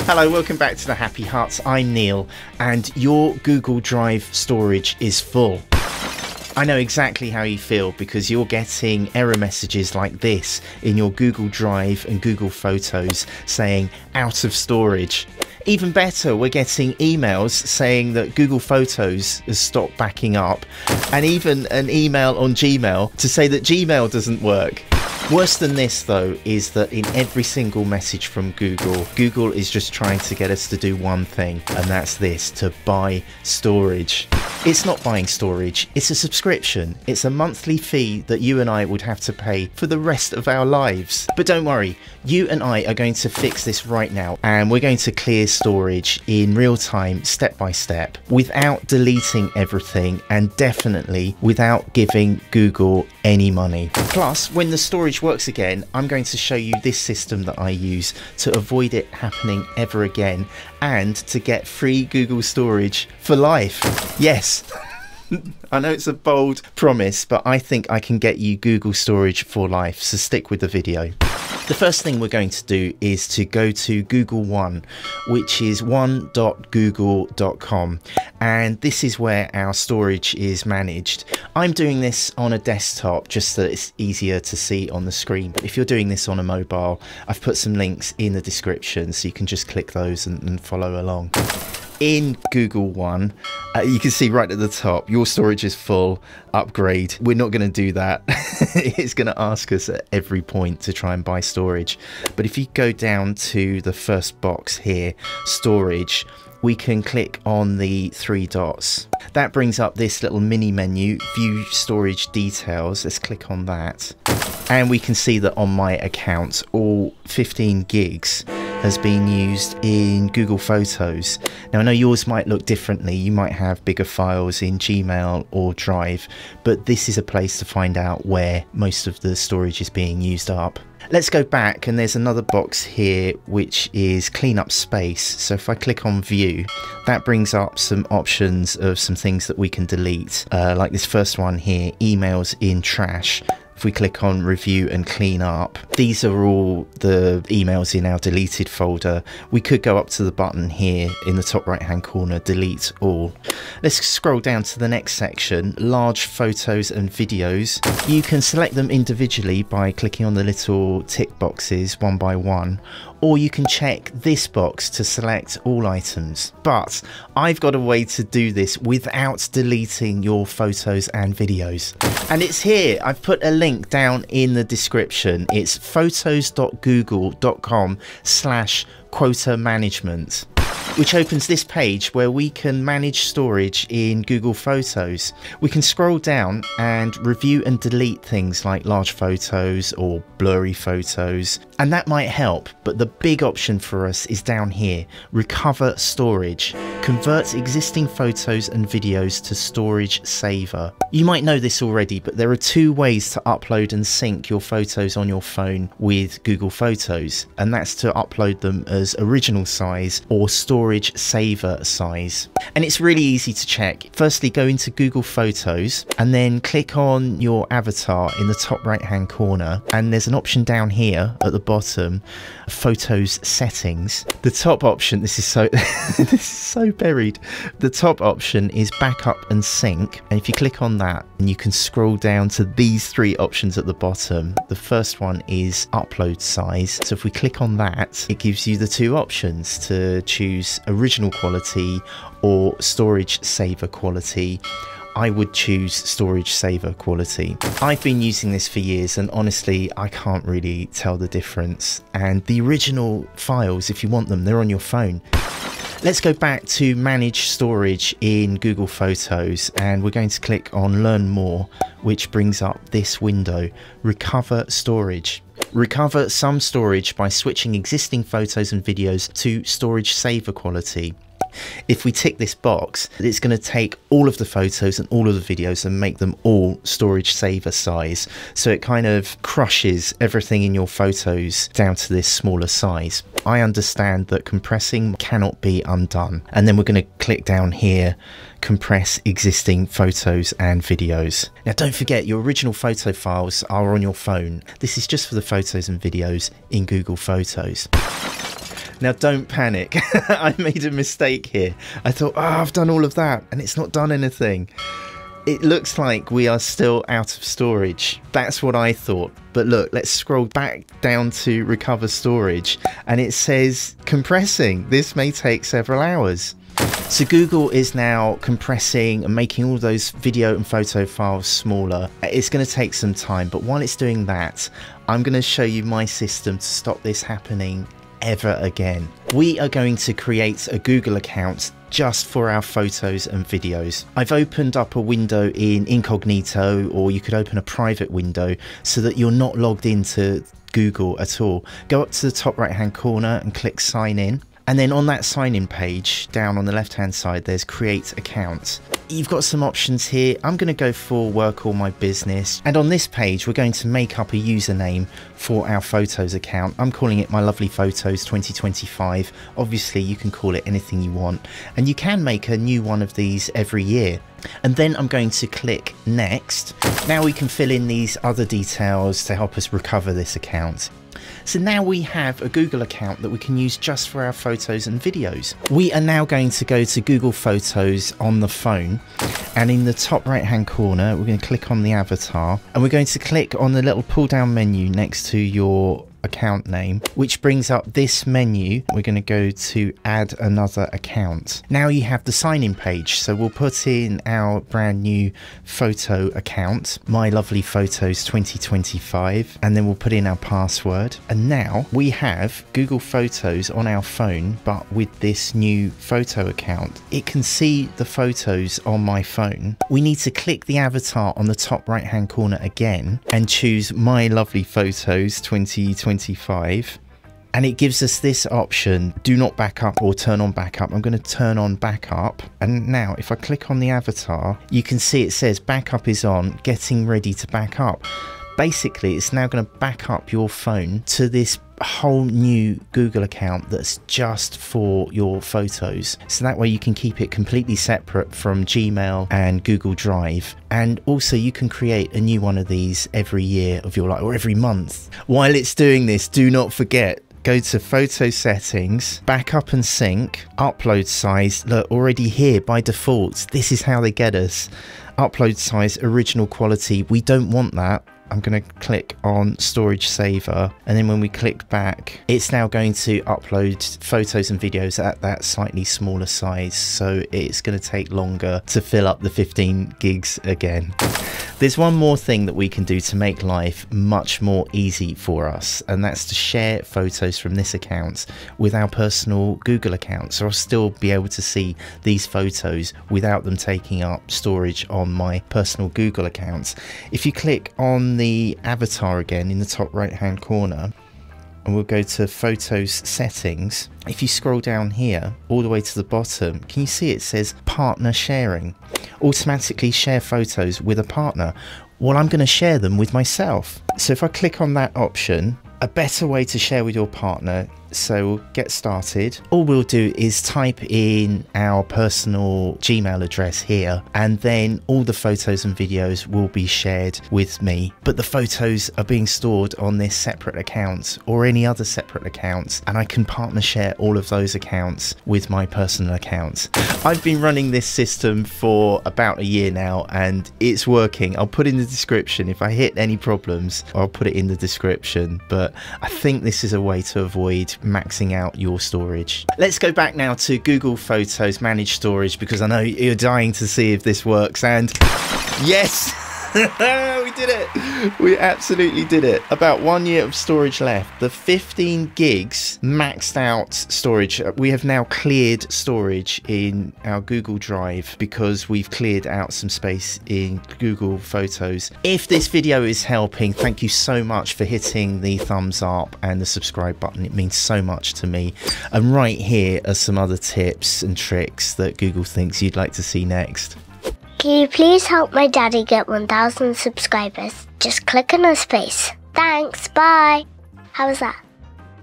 Hello, welcome back to the Happy Hearts. I'm Neil, and your Google Drive storage is full. I know exactly how you feel because you're getting error messages like this in your Google Drive and Google Photos saying out of storage. Even better, we're getting emails saying that Google Photos has stopped backing up, and even an email on Gmail to say that Gmail doesn't work. Worse than this though is that in every single message from Google is just trying to get us to do one thing, and that's this: to buy storage. It's not buying storage, it's a subscription. It's a monthly fee that you and I would have to pay for the rest of our lives. But don't worry, you and I are going to fix this right now, and we're going to clear storage in real time, step by step, without deleting everything, and definitely without giving Google any money. Plus, when the storage works again, I'm going to show you this system that I use to avoid it happening ever again, and to get free Google storage for life. Yes. I know it's a bold promise, but I think I can get you Google storage for life, so stick with the video. The first thing we're going to do is to go to Google One, which is one.google.com, and this is where our storage is managed. I'm doing this on a desktop just so that it's easier to see on the screen, but if you're doing this on a mobile, I've put some links in the description so you can just click those and follow along. In Google One, you can see right at the top, your storage is full, upgrade. We're not going to do that. It's going to ask us at every point to try and buy storage. But if you go down to the first box here, storage, we can click on the three dots. That brings up this little mini menu, view storage details. Let's click on that. And we can see that on my account, all 15 gigs has been used in Google Photos. Now I know yours might look differently, you might have bigger files in Gmail or Drive, but this is a place to find out where most of the storage is being used up. Let's go back, and there's another box here which is clean up space. So if I click on view, that brings up some options of some things that we can delete, like this first one here, emails in trash. If we click on review and clean up, these are all the emails in our deleted folder. We could go up to the button here in the top right hand corner, delete all. Let's scroll down to the next section, large photos and videos. You can select them individually by clicking on the little tick boxes one by one, or you can check this box to select all items. But I've got a way to do this without deleting your photos and videos. And it's here. I've put a link down in the description. It's photos.google.com/quota management, which opens this page where we can manage storage in Google Photos. We can scroll down and review and delete things like large photos or blurry photos, and that might help, but the big option for us is down here, recover storage. Convert existing photos and videos to storage saver. You might know this already, but there are two ways to upload and sync your photos on your phone with Google Photos, and that's to upload them as original size or storage saver size. And it's really easy to check. Firstly, go into Google Photos and then click on your avatar in the top right hand corner, and there's an option down here at the bottom, Photos Settings. The top option, this is so this is so buried. The top option is backup and sync, and if you click on that, you can scroll down to these three options at the bottom. The first one is upload size. So if we click on that, it gives you the two options to choose original quality or storage saver quality. I would choose storage saver quality. I've been using this for years, and honestly I can't really tell the difference. And the original files, if you want them, they're on your phone. Let's go back to manage storage in Google Photos, and we're going to click on learn more, which brings up this window, recover storage. Recover some storage by switching existing photos and videos to storage saver quality. If we tick this box, it's going to take all of the photos and all of the videos and make them all storage saver size. So it kind of crushes everything in your photos down to this smaller size. I understand that compressing cannot be undone. And then we're going to click down here, compress existing photos and videos. Now don't forget, your original photo files are on your phone. This is just for the photos and videos in Google Photos. Now don't panic. I made a mistake here. I thought, oh, I've done all of that and it's not done anything. It looks like we are still out of storage. That's what I thought. But look, let's scroll back down to recover storage and it says compressing. This may take several hours. So Google is now compressing and making all those video and photo files smaller. It's going to take some time, but while it's doing that, I'm going to show you my system to stop this happening ever again. We are going to create a Google account just for our photos and videos. I've opened up a window in incognito, or you could open a private window so that you're not logged into Google at all. Go up to the top right hand corner and click sign in. And then on that sign in page, down on the left hand side, there's create account. You've got some options here. I'm going to go for work or my business. And on this page, we're going to make up a username for our photos account. I'm calling it My Lovely Photos 2025. Obviously, you can call it anything you want. And you can make a new one of these every year. And then I'm going to click next. Now we can fill in these other details to help us recover this account. So now we have a Google account that we can use just for our photos and videos. We are now going to go to Google Photos on the phone, and in the top right hand corner we're going to click on the avatar and we're going to click on the little pull down menu next to your account name, which brings up this menu. We're going to go to add another account. Now you have the sign in page, so we'll put in our brand new photo account, My Lovely Photos 2025, and then we'll put in our password. And now we have Google Photos on our phone, but with this new photo account. It can see the photos on my phone. We need to click the avatar on the top right hand corner again and choose My Lovely Photos 2025, and it gives us this option, do not backup or turn on backup. I'm going to turn on backup, and now if I click on the avatar, you can see it says backup is on, getting ready to back up. Basically, it's now going to back up your phone to this whole new Google account that's just for your photos, so that way you can keep it completely separate from Gmail and Google Drive. And also you can create a new one of these every year of your life, or every month. While it's doing this, do not forget, go to photo settings, backup and sync, upload size. Look, already here by default, this is how they get us. Upload size, original quality, we don't want that. I'm going to click on storage saver, and then when we click back, it's now going to upload photos and videos at that slightly smaller size, so it's going to take longer to fill up the 15 gigs again. There's one more thing that we can do to make life much more easy for us, and that's to share photos from this account with our personal Google account, so I'll still be able to see these photos without them taking up storage on my personal Google account. If you click on the avatar again in the top right hand corner, and we'll go to photos settings. If you scroll down here all the way to the bottom, can you see it says partner sharing? Automatically share photos with a partner. Well, I'm going to share them with myself. So if I click on that option, a better way to share with your partner. So we'll get started. All we'll do is type in our personal Gmail address here, and then all the photos and videos will be shared with me. But the photos are being stored on this separate account or any other separate accounts, and I can partner share all of those accounts with my personal accounts. I've been running this system for about a year now, and it's working. I'll put in the description if I hit any problems, I'll put it in the description. But I think this is a way to avoid maxing out your storage. Let's go back now to Google Photos Manage Storage, because I know you're dying to see if this works, and yes! We did it! We absolutely did it. About 1 year of storage left. The 15 gigs maxed out storage. We have now cleared storage in our Google Drive because we've cleared out some space in Google Photos. If this video is helping, thank you so much for hitting the thumbs up and the subscribe button. It means so much to me. And right here are some other tips and tricks that Google thinks you'd like to see next. Can you please help my daddy get 1,000 subscribers? Just click on his face. Thanks, bye. How was that?